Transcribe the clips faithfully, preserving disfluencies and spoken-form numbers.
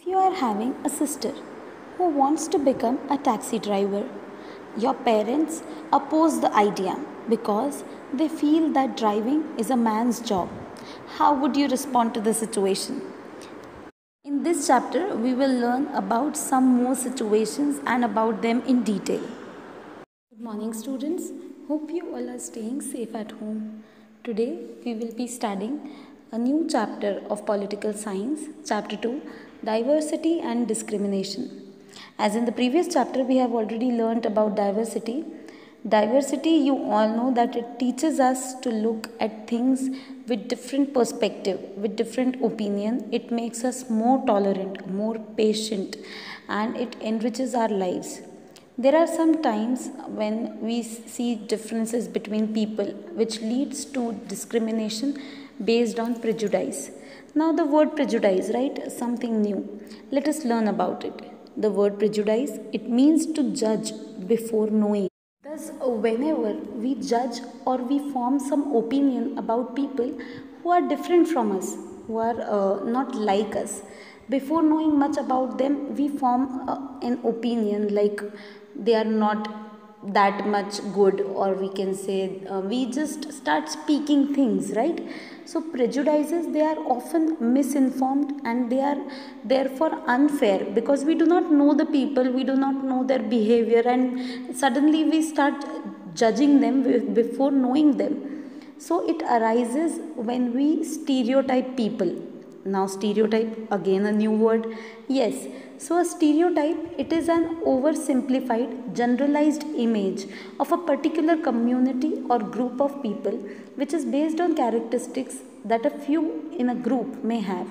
You are having a sister who wants to become a taxi driver. Your parents oppose the idea because they feel that driving is a man's job. How would you respond to the situation? In this chapter, we will learn about some more situations and about them in detail. Good morning, students. Hope you all are staying safe at home. Today, we will be studying a new chapter of political science, chapter two, diversity and discrimination. As in the previous chapter, we have already learnt about diversity. Diversity, you all know that it teaches us to look at things with different perspective, with different opinion. It makes us more tolerant, more patient, and it enriches our lives. There are some times when we see differences between people which leads to discrimination based on prejudice. Now the word prejudice, right? Something new. Let us learn about it. The word prejudice, it means to judge before knowing. Thus, whenever we judge or we form some opinion about people who are different from us, who are uh, not like us, before knowing much about them, we form uh, an opinion like they are not that much good, or we can say uh, we just start speaking things, right? So prejudices, they are often misinformed and they are therefore unfair because we do not know the people, we do not know their behavior, and suddenly we start judging them before knowing them. So it arises when we stereotype people. Now stereotype, again a new word. Yes, so a stereotype, it is an oversimplified generalized image of a particular community or group of people which is based on characteristics that a few in a group may have.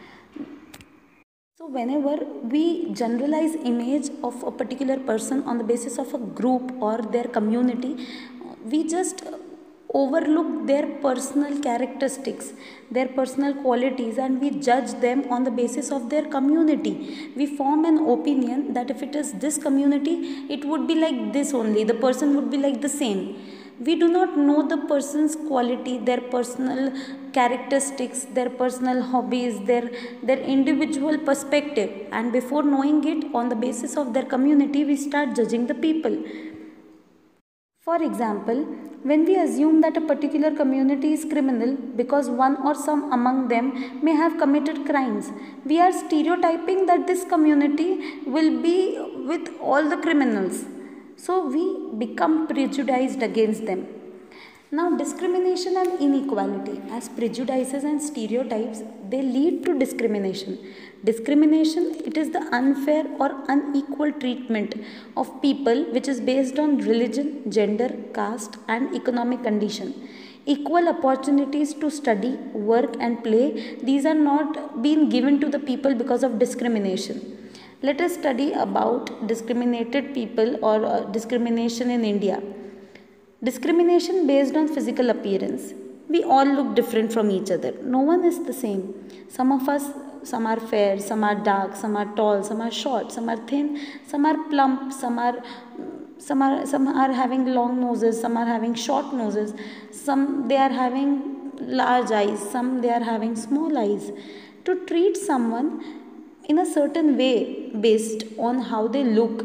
So whenever we generalize image of a particular person on the basis of a group or their community, we just overlook their personal characteristics, their personal qualities, and we judge them on the basis of their community. We form an opinion that if it is this community, it would be like this only, the person would be like the same. We do not know the person's quality, their personal characteristics, their personal hobbies, their, their individual perspective, and before knowing it, on the basis of their community, we start judging the people. For example, when we assume that a particular community is criminal because one or some among them may have committed crimes, we are stereotyping that this community will be with all the criminals. So we become prejudiced against them. Now discrimination and inequality, as prejudices and stereotypes, they lead to discrimination. Discrimination, it is the unfair or unequal treatment of people which is based on religion, gender, caste and economic condition. Equal opportunities to study, work and play, these are not being given to the people because of discrimination. Let us study about discriminated people or uh, discrimination in India. Discrimination based on physical appearance. We all look different from each other. No one is the same. Some of us, some are fair, some are dark, some are tall, some are short, some are thin, some are plump, some are some are some are having long noses, some are having short noses, some they are having large eyes, some they are having small eyes. To treat someone in a certain way based on how they look,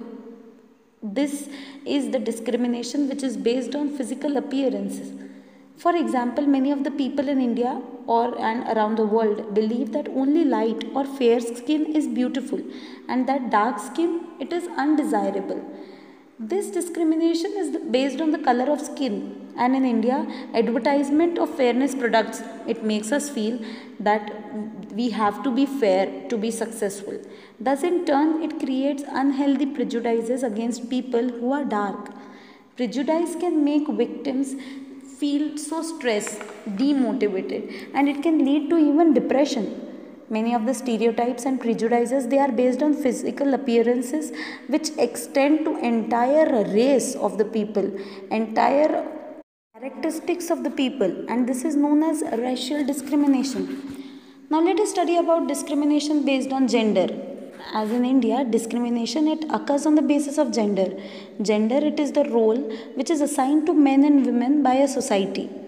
this is the discrimination which is based on physical appearances. For example, many of the people in India or and around the world believe that only light or fair skin is beautiful and that dark skin, it is undesirable. This discrimination is based on the color of skin, and in India, advertisement of fairness products, it makes us feel that we have to be fair to be successful. Thus in turn, it creates unhealthy prejudices against people who are dark. Prejudice can make victims feel so stressed, demotivated, and it can lead to even depression. Many of the stereotypes and prejudices, they are based on physical appearances which extend to entire race of the people, entire characteristics of the people, and this is known as racial discrimination. Now let us study about discrimination based on gender. As in India, discrimination, it occurs on the basis of gender. Gender, it is the role which is assigned to men and women by a society.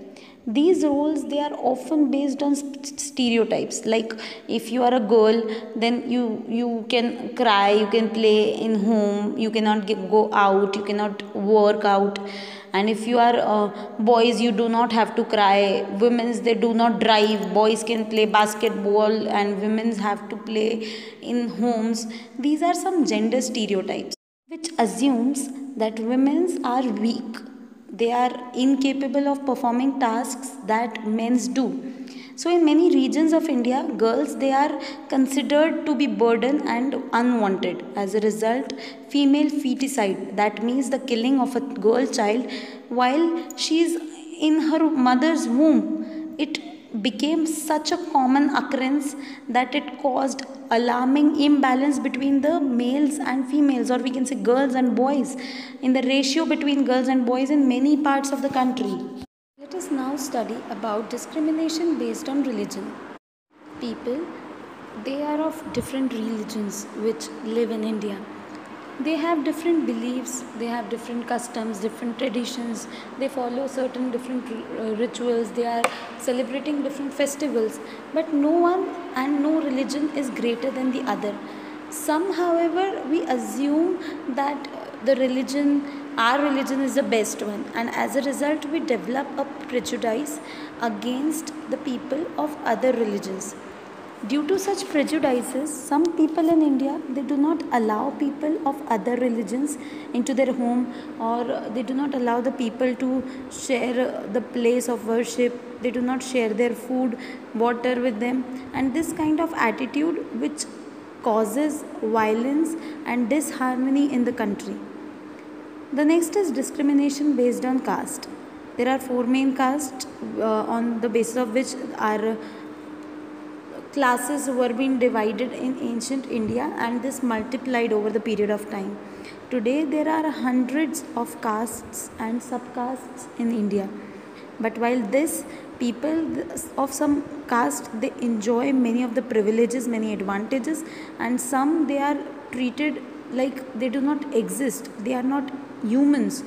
These roles, they are often based on stereotypes, like if you are a girl, then you you can cry, you can play in home, you cannot get, go out, you cannot work out. And if you are uh, boys, you do not have to cry. Women's, they do not drive, boys can play basketball and women's have to play in homes. These are some gender stereotypes which assumes that women's are weak, they are incapable of performing tasks that men do. So in many regions of India, girls, they are considered to be burden and unwanted. As a result, female feticide, that means the killing of a girl child while she is in her mother's womb, it became such a common occurrence that it caused alarming imbalance between the males and females, or we can say girls and boys, in the ratio between girls and boys in many parts of the country. Let us now study about discrimination based on religion. People, they are of different religions which live in India. They have different beliefs, they have different customs, different traditions, they follow certain different uh, rituals, they are celebrating different festivals, but no one and no religion is greater than the other. Some, however, we assume that the religion, our religion is the best one, and as a result we develop a prejudice against the people of other religions. Due to such prejudices, some people in India, they do not allow people of other religions into their home, or they do not allow the people to share the place of worship. They do not share their food, water with them, and this kind of attitude which causes violence and disharmony in the country. The next is discrimination based on caste. There are four main castes uh, on the basis of which our classes were being divided in ancient India, and this multiplied over the period of time. Today there are hundreds of castes and subcastes in India. But while this, people of some caste, they enjoy many of the privileges, many advantages, and some, they are treated like they do not exist. They are not humans.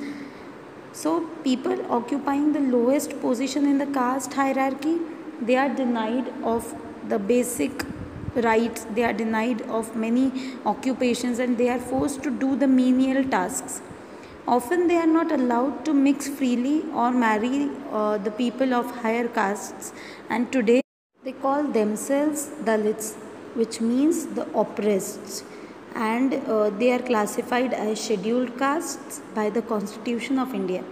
So people occupying the lowest position in the caste hierarchy, they are denied of the basic rights, they are denied of many occupations, and they are forced to do the menial tasks. Often they are not allowed to mix freely or marry uh, the people of higher castes, and today they call themselves Dalits, which means the oppressed, and uh, they are classified as scheduled castes by the Constitution of India.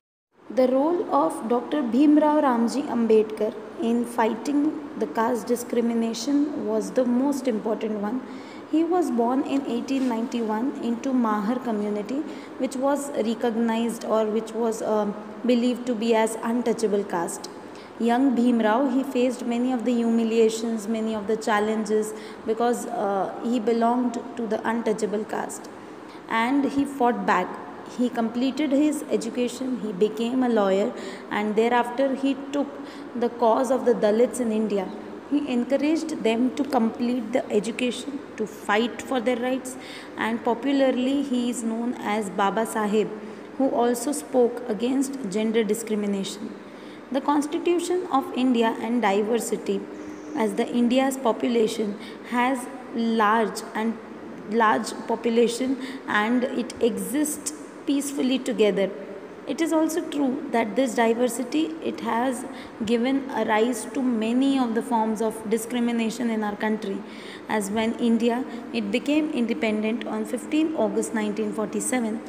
The role of Doctor Bhimrao Ramji Ambedkar in fighting the caste discrimination was the most important one. He was born in eighteen ninety-one into Mahar community, which was recognized or which was uh, believed to be as untouchable caste. Young Bhimrao, he faced many of the humiliations, many of the challenges, because uh, he belonged to the untouchable caste, and he fought back. He completed his education, he became a lawyer, and thereafter he took the cause of the Dalits in India. He encouraged them to complete the education, to fight for their rights, and popularly he is known as Baba Saheb, who also spoke against gender discrimination. The Constitution of India and diversity, as the India's population has large and large population and it exists peacefully together. It is also true that this diversity, it has given a rise to many of the forms of discrimination in our country, as when India, it became independent on fifteenth August nineteen forty-seven,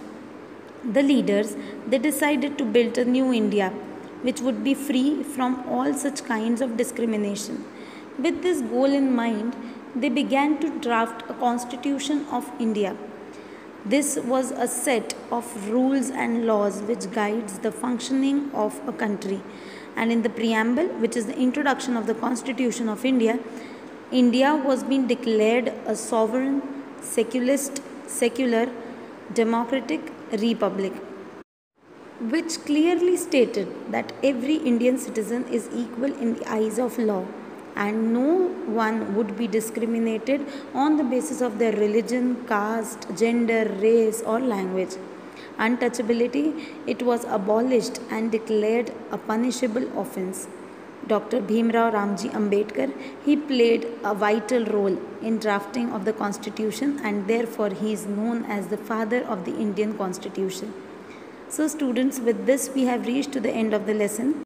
the leaders, they decided to build a new India which would be free from all such kinds of discrimination. With this goal in mind, they began to draft a Constitution of India. This was a set of rules and laws which guides the functioning of a country. And in the preamble, which is the introduction of the Constitution of India, India was being declared a sovereign, secularist, secular, democratic republic, which clearly stated that every Indian citizen is equal in the eyes of law, and no one would be discriminated on the basis of their religion, caste, gender, race, or language. untouchability, it was abolished and declared a punishable offense. Doctor Bhimrao Ramji Ambedkar, he played a vital role in drafting of the constitution, and therefore he is known as the father of the Indian constitution. So students, with this we have reached to the end of the lesson.